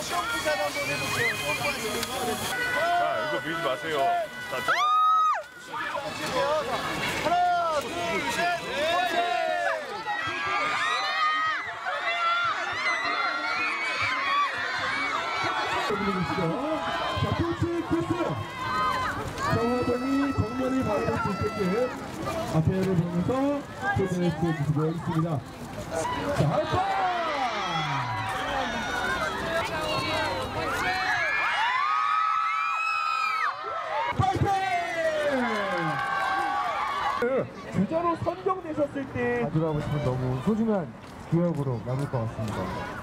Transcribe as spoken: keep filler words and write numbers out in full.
점프샷 한번 해볼게요. 점프하시는 거. 자, 이거 밀지 마세요. 자, 하나, 둘, 셋, 넷. 자, 코치 코스. 정화전이 정면을 바라볼 수 있게끔 앞에를 보면서 표정을 보여주시고 있습니다. 자, 하이파! 주자로 선정되셨을 때 가져가고 싶은 너무 소중한 기억으로 남을 것 같습니다.